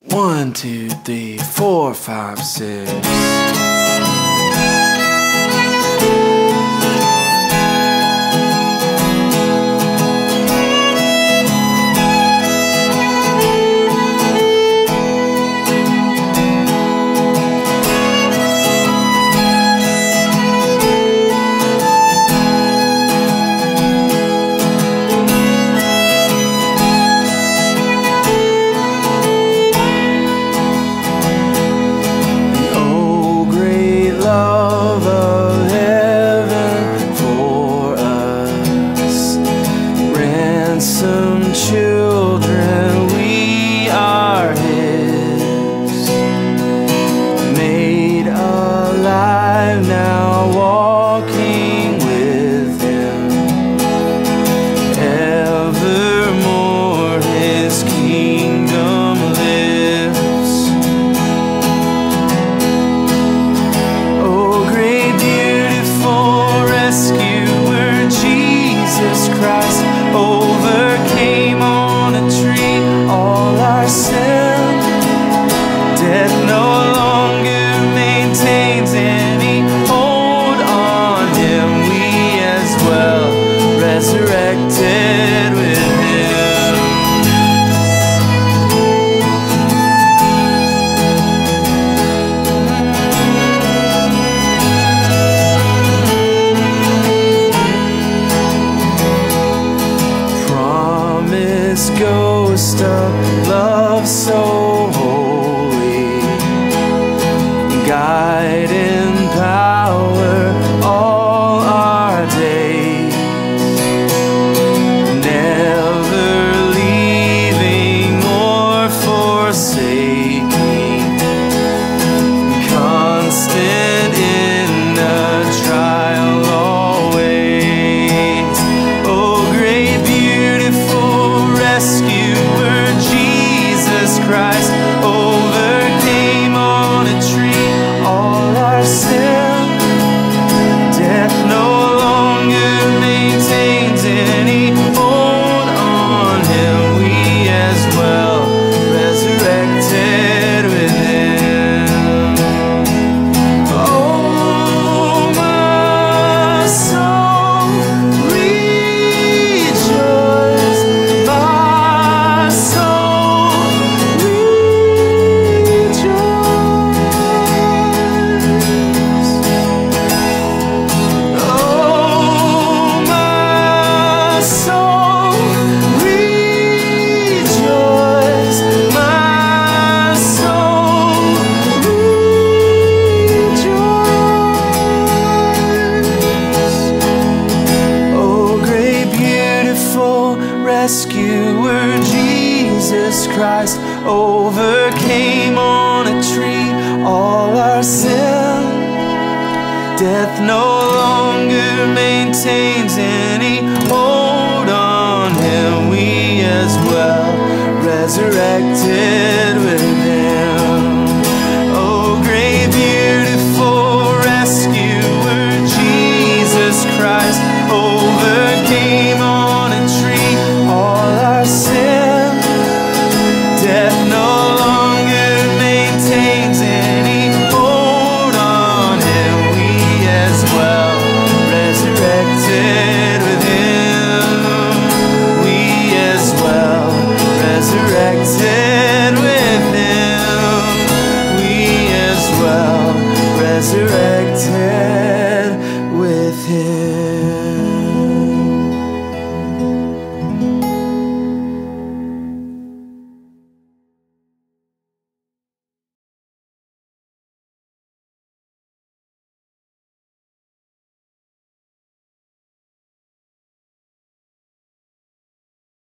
1, 2, 3, 4, 5, 6. Some children, we are His, made alive now, walking with Him, evermore His kingdom lives. Oh, great beautiful rescuer, Jesus Christ, overcame on a tree all our sin. Death no longer maintains any hold on Him. We as well resurrected with Him. Ghost of love so holy, guide in power all our days, never leaving or forsaking, constant in the trial always. Oh, great beautiful rescuer, Jesus Christ, overcame on a tree all our sin. Death no longer maintains any hold on Him. We as well resurrected with Him. Oh, my soul, rejoice, my soul, rejoice. Oh, my soul, rejoice, my soul, rejoice. Oh, great beautiful rescuer, Jesus Christ, overcame on a tree all our sin. Death no longer maintains any hold on Him. We as well resurrected with Him. Oh, great beautiful rescuer, Jesus Christ, overcame on a tree all our sin. Death no longer maintains any hold on Him. We as well resurrected with Him. We as well resurrected with Him. We as well resurrected.